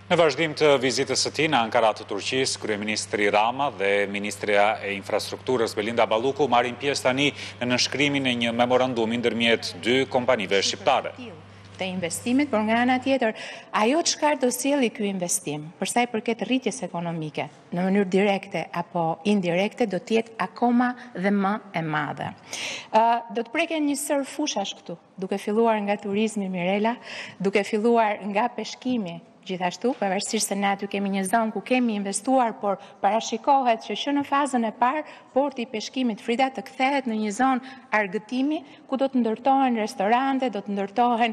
Në vazhdim të vizitës së tij në Ankara të Turqisë, kryeministri Rama dhe ministrja e infrastrukturës Belinda Balluku marrin pjesë tani në nënshkrimin e një memorandumi ndërmjet dy kompanive shqiptare. Të investimit, por nga ana tjetër, ajo çfarë do sjellë ky investim, për sa i përket rritjes ekonomike, në mënyrë direkte apo indirekte, do të jetë akoma dhe më e madhe. Do të preken një sër fushash këtu, duke filluar nga turizmi, Mirela, duke filluar nga peshkimi. Gjithashtu, pavarësisht se ne aty kemi një zonë ku kemi investuar, por parashikohet që në fazën e parë, porti i peshkimit Frida të kthehet në një zonë argëtimi, ku do të ndërtohen restorante, do të ndërtohen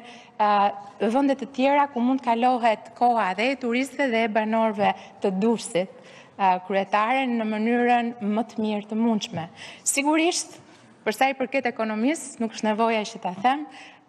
vende të tjera ku mund kalohet koha dhe e turistëve dhe e banorëve të Durrësit kryetare në mënyrën më të mirë të mundshme. Sigurisht, për sa i përket ekonomisë, nuk është nevoja që ta them,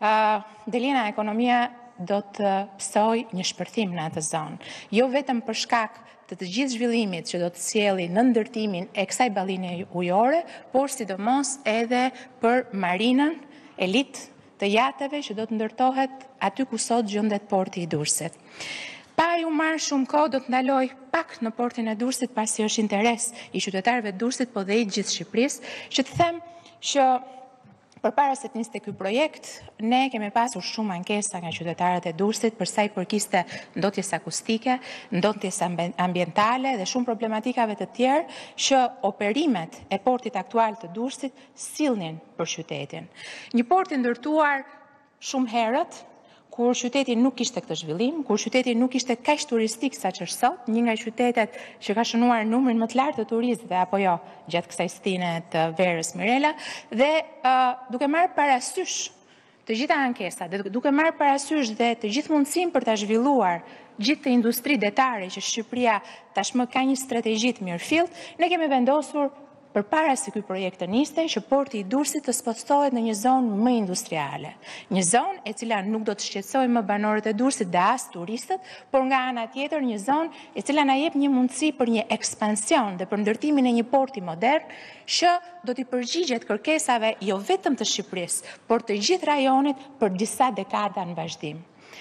Delina, ekonomia do të psoj një shpërthim në atë zonë. Jo vetëm për shkak të gjithë zhvillimit që do të sjellë në ndërtimin e kësaj balline ujore, por sidomos edhe për marinën, elit të jateve që do të ndërtohet aty ku sot gjendet porti i Durrësit. Pa ju marrë shumë kohë, do të ndaloj pak në portin e Durrësit, pasi është interes i qytetarëve të Durrësit, po dhe i gjithë Shqipërisë, që të them që përpara se të niste ky projekt, ne kemi pasur shumë ankesa nga qytetarët e Durrësit për sa i përkiste ndotjes akustike, ndotjes ambientale dhe shumë problematikave të tjerë që operimet e portit aktual të Durrësit sillnin për qytetin. Një port i ndërtuar shumë herët, kur qyteti nuk kishte këtë zhvillim, kur qyteti nuk ishte kaq turistik sa që është sot, një nga qytetet që ka shënuar numrin më të lartë të turistëve apo jo gjatë kësaj stine të verës, Mirela, dhe duke marrë parasysh të gjitha ankesat, duke marrë parasysh dhe të gjithë mundësinë për ta zhvilluar gjithë të industri detare që Shqipëria tashmë ka një strategji të mirëfillt, ne kemi vendosur përpara se ky projekt të niste, që porti i Durrësit të spotsohet në një zonë më industriale. Një zonë e cila nuk do të shqetësojë më banorët e Durrësit dhe as turistët, por nga ana tjetër një zonë e cila na jep një mundësi për një ekspansion dhe për ndërtimin e një porti modern që do t'i përgjigjet kërkesave jo vetëm të Shqipërisë, por të gjithë rajonit për disa dekada në vazhdim.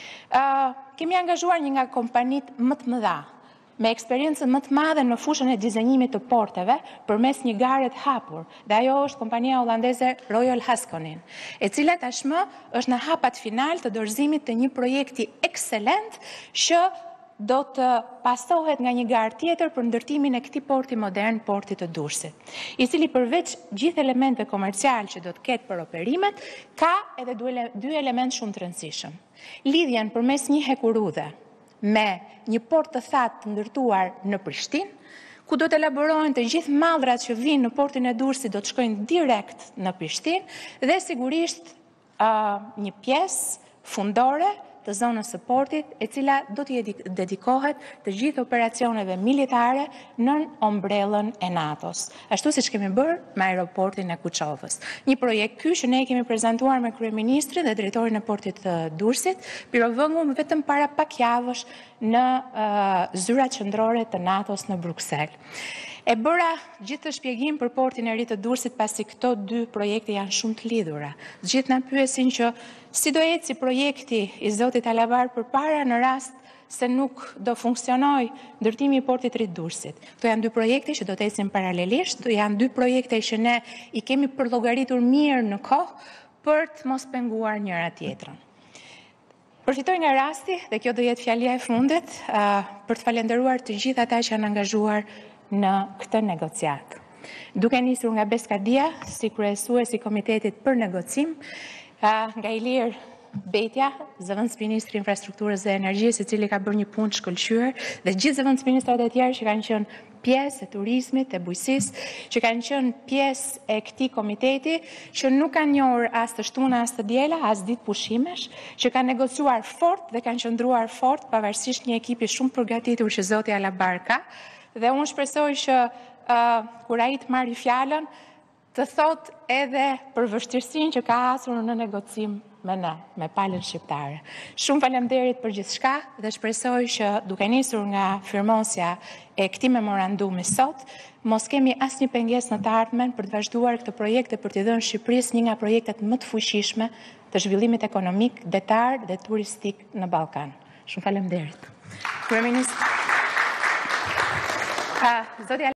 Kemi angazhuar një nga kompanitë më të mëdha me eksperiencën më të madhe në fushën e dizenjimit të porteve përmes një gare të hapur, dhe ajo është kompania holandeze Royal Haskonin, e cila tashmë është në hapat final të dorëzimit të një projekti ekselent që do të pasohet nga një garë tjetër për ndërtimin e këtij porti modern, portit të Durrësit, i cili përveç gjithë elementeve komercial që do të ketë për operimet, ka edhe dy elementë shumë të rëndësishëm. Lidhjen përmes një hekurudhe me një port të thatë të ndërtuar në Prishtinë, ku do të elaborohen të gjithë mallrat që vinë në portin e Durrësit do të shkojnë direkt në Prishtinë dhe sigurisht një pjesë fundore të zonës së portit, e cila do t'i dedikohet të gjithë operacioneve militare nën ombrellën e NATO-s, ashtu siç kemi bërë me aeroportin e Kuçovës. Një projekt ky që ne kemi prezantuar me kryeministrin dhe drejtorin e portit të Durrësit, pirovëngur vetëm para pak javësh në zyrat qendrore të NATO-s në Bruksel. E bëra gjithë të shpjegim për portin e ri të Durrësit pasi këto dy projekte janë shumë të lidhura. Gjithë na pyesin që si do eci projekti i zotit Alavar përpara në rast se nuk do funksionoj ndërtimi i portit të ri të Durrësit. Këto janë dy projekte që do të ecin paralelisht, janë dy projekte që ne i kemi përllogaritur mirë në kohë për të mos penguar njëra tjetrën. Përfitoj nga rasti, dhe kjo do jetë fjalia e fundit, për të falenderuar të gjithë ata që janë angazhuar në këtë negociat. Duke nisur nga Beskadia, si kryesues i Komitetit për Negocim, nga Ilir Betja, zëvendësministri i Infrastrukturës dhe Energjisë, i cili ka bërë një punë të shkëlqyer, dhe gjithë zëvendësministrat e tjerë që kanë qenë pjesë e turizmit, e bujqësisë, që kanë qenë pjesë e këtij komiteti, që nuk kanë njohur as të shtuna as të diela, as ditë pushimesh, që kanë negociuar fort dhe kanë qëndruar fort pavarësisht një ekipi shumë përgatitur që zoti Alabar ka. Dhe unë shpresoj që kur ai të marrë fjalën, të thot edhe për vështirësinë që ka hasur në negocim me ne, me palën shqiptare. Shumë faleminderit për gjithçka dhe shpresoj që duke nisur nga firmosja e këtij memorandumi sot, mos kemi asnjë pengesë në të ardhmen për të vazhduar këtë projekt dhe për t'i dhënë Shqipërisë një nga projektet më të fuqishme të zhvillimit ekonomik, detar dhe turistik në Ballkan. Shumë faleminderit. Kryeministri. Zoti